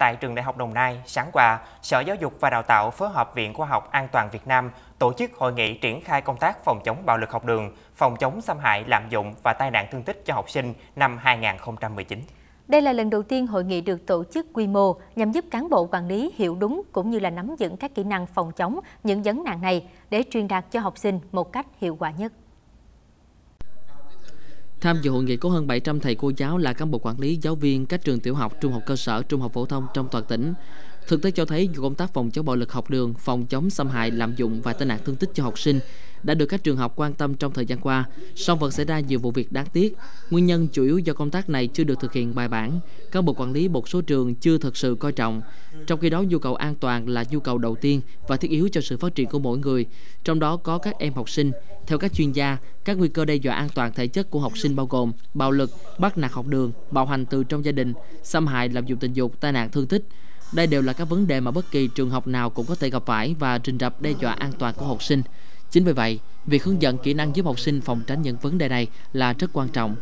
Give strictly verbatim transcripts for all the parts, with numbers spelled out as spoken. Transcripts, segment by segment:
tại trường Đại học Đồng Nai, sáng qua, Sở Giáo dục và Đào tạo phối hợp Viện Khoa học An toàn Việt Nam tổ chức hội nghị triển khai công tác phòng chống bạo lực học đường, phòng chống xâm hại, lạm dụng và tai nạn thương tích cho học sinh năm hai nghìn không trăm mười chín. Đây là lần đầu tiên hội nghị được tổ chức quy mô nhằm giúp cán bộ quản lý hiểu đúng cũng như là nắm vững các kỹ năng phòng chống những vấn nạn này để truyền đạt cho học sinh một cách hiệu quả nhất. Tham dự hội nghị có hơn bảy trăm thầy cô giáo là cán bộ quản lý, giáo viên các trường tiểu học, trung học cơ sở, trung học phổ thông trong toàn tỉnh. Thực tế cho thấy công tác phòng chống bạo lực học đường, phòng chống xâm hại, lạm dụng và tai nạn thương tích cho học sinh đã được các trường học quan tâm trong thời gian qua, song vẫn xảy ra nhiều vụ việc đáng tiếc. Nguyên nhân chủ yếu do công tác này chưa được thực hiện bài bản, cán bộ quản lý một số trường chưa thực sự coi trọng. Trong khi đó, nhu cầu an toàn là nhu cầu đầu tiên và thiết yếu cho sự phát triển của mỗi người, trong đó có các em học sinh. Theo các chuyên gia, các nguy cơ đe dọa an toàn thể chất của học sinh bao gồm bạo lực, bắt nạt học đường, bạo hành từ trong gia đình, xâm hại, lạm dụng tình dục, tai nạn thương tích. Đây đều là các vấn đề mà bất kỳ trường học nào cũng có thể gặp phải và rình rập đe dọa an toàn của học sinh. Chính vì vậy, việc hướng dẫn kỹ năng giúp học sinh phòng tránh những vấn đề này là rất quan trọng.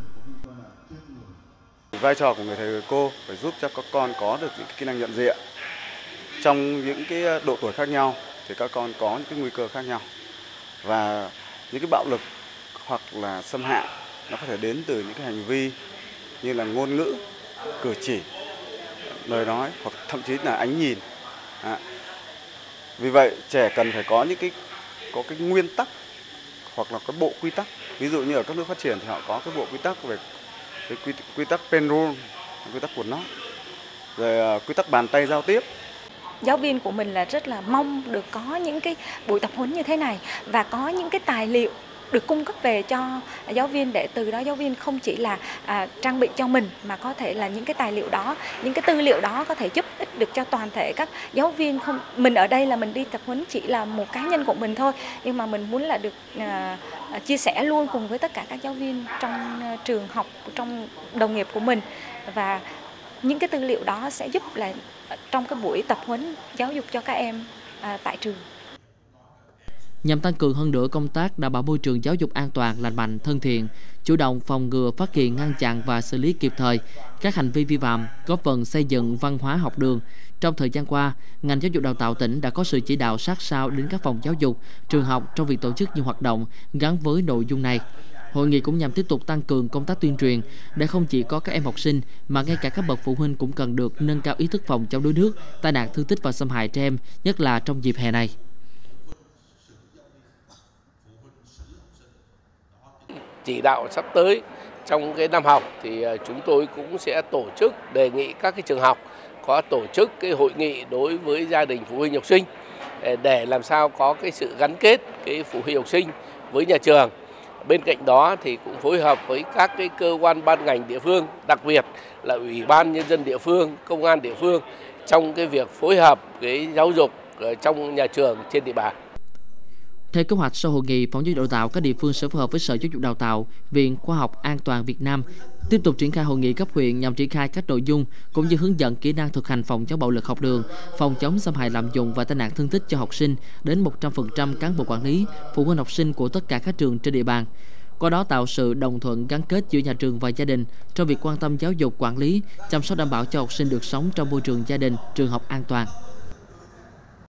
Vai trò của người thầy người cô phải giúp cho các con có được những kỹ năng nhận diện. Trong những cái độ tuổi khác nhau thì các con có những cái nguy cơ khác nhau. Và những cái bạo lực hoặc là xâm hại nó có thể đến từ những cái hành vi như là ngôn ngữ, cử chỉ, lời nói hoặc thậm chí là ánh nhìn. À. Vì vậy trẻ cần phải có những cái có cái nguyên tắc hoặc là cái bộ quy tắc. Ví dụ như ở các nước phát triển thì họ có cái bộ quy tắc về cái quy, quy tắc pen rule, quy tắc của nó, rồi uh, quy tắc bàn tay giao tiếp. Giáo viên của mình là rất là mong được có những cái buổi tập huấn như thế này và có những cái tài liệu được cung cấp về cho giáo viên để từ đó giáo viên không chỉ là à, trang bị cho mình mà có thể là những cái tài liệu đó, những cái tư liệu đó có thể giúp ích được cho toàn thể các giáo viên. Không, mình ở đây là mình đi tập huấn chỉ là một cá nhân của mình thôi, nhưng mà mình muốn là được à, chia sẻ luôn cùng với tất cả các giáo viên trong à, trường học, trong đồng nghiệp của mình, và những cái tư liệu đó sẽ giúp là trong cái buổi tập huấn giáo dục cho các em à, tại trường. Nhằm tăng cường hơn nữa công tác đảm bảo môi trường giáo dục an toàn, lành mạnh, thân thiện, chủ động phòng ngừa, phát hiện, ngăn chặn và xử lý kịp thời các hành vi vi phạm, góp phần xây dựng văn hóa học đường. Trong thời gian qua, ngành giáo dục đào tạo tỉnh đã có sự chỉ đạo sát sao đến các phòng giáo dục, trường học trong việc tổ chức những hoạt động gắn với nội dung này. Hội nghị cũng nhằm tiếp tục tăng cường công tác tuyên truyền để không chỉ có các em học sinh mà ngay cả các bậc phụ huynh cũng cần được nâng cao ý thức phòng chống đuối nước, tai nạn thương tích và xâm hại trẻ em, nhất là trong dịp hè này. Chỉ đạo sắp tới trong cái năm học thì chúng tôi cũng sẽ tổ chức đề nghị các cái trường học có tổ chức cái hội nghị đối với gia đình phụ huynh học sinh để làm sao có cái sự gắn kết cái phụ huynh học sinh với nhà trường. Bên cạnh đó thì cũng phối hợp với các cái cơ quan ban ngành địa phương, đặc biệt là Ủy ban Nhân dân địa phương, Công an địa phương trong cái việc phối hợp cái giáo dục trong nhà trường trên địa bàn. Theo kế hoạch, sau hội nghị, Phòng Giáo dục Đào tạo các địa phương sẽ phối hợp với Sở Giáo dục Đào tạo, Viện Khoa học An toàn Việt Nam tiếp tục triển khai hội nghị cấp huyện nhằm triển khai các nội dung cũng như hướng dẫn kỹ năng thực hành phòng chống bạo lực học đường, phòng chống xâm hại, lạm dụng và tai nạn thương tích cho học sinh đến một trăm phần trăm cán bộ quản lý, phụ huynh học sinh của tất cả các trường trên địa bàn. Qua đó tạo sự đồng thuận, gắn kết giữa nhà trường và gia đình trong việc quan tâm giáo dục, quản lý, chăm sóc đảm bảo cho học sinh được sống trong môi trường gia đình, trường học an toàn.